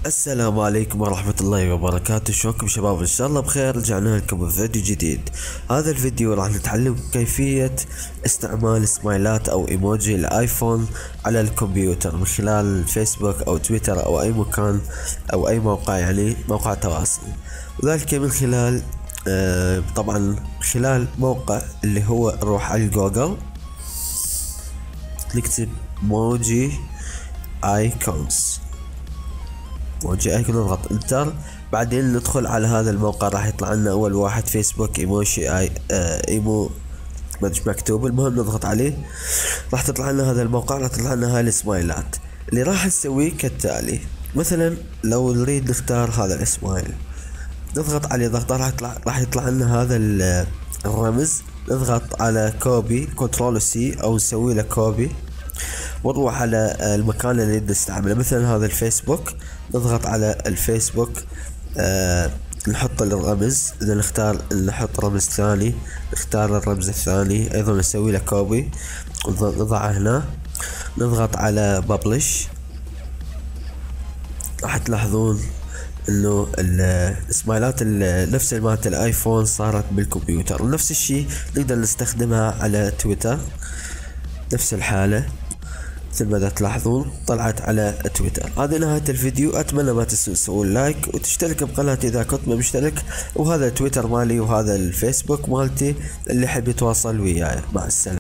السلام عليكم ورحمة الله وبركاته. شلونكم شباب؟ ان شاء الله بخير. رجعنا لكم بفيديو جديد. هذا الفيديو راح نتعلم كيفية استعمال سمايلات او ايموجي الايفون على الكمبيوتر من خلال فيسبوك او تويتر او اي مكان او اي موقع، يعني موقع تواصل، وذلك من خلال طبعا خلال موقع اللي هو نروح على جوجل، نكتب موجي ايكونز، نضغط انتر. بعدين ندخل على هذا الموقع، راح يطلع لنا اول واحد فيسبوك ايموشي ايمو ما ادري مكتوب، المهم نضغط عليه راح تطلع لنا هذا الموقع، راح تطلع لنا هاي السمايلات. اللي راح نسويه كالتالي: مثلا لو نريد نختار هذا السمايل، نضغط عليه ضغطة راح يطلع لنا هذا الرمز، نضغط على كوبي كنترول سي او نسوي له كوبي ونروح على المكان اللي نريد نستعمله. مثلا هذا الفيسبوك، نضغط على الفيسبوك، نحط الرمز، اذا نحط رمز ثاني، نختار الرمز الثاني ايضا نسوي له كوبي ونضعه هنا، نضغط على ببلش. راح تلاحظون انه السمايلات نفس مالت الايفون صارت بالكمبيوتر، ونفس الشي نقدر نستخدمها على تويتر نفس الحالة مثل ما تلاحظون طلعت على تويتر. هذه نهاية الفيديو، اتمنى ما تنسوا تسوون لايك وتشترك بقناتي اذا كنت ما مشترك، وهذا تويتر مالي وهذا الفيسبوك مالتي اللي يحب يتواصل وياي. مع السلامة.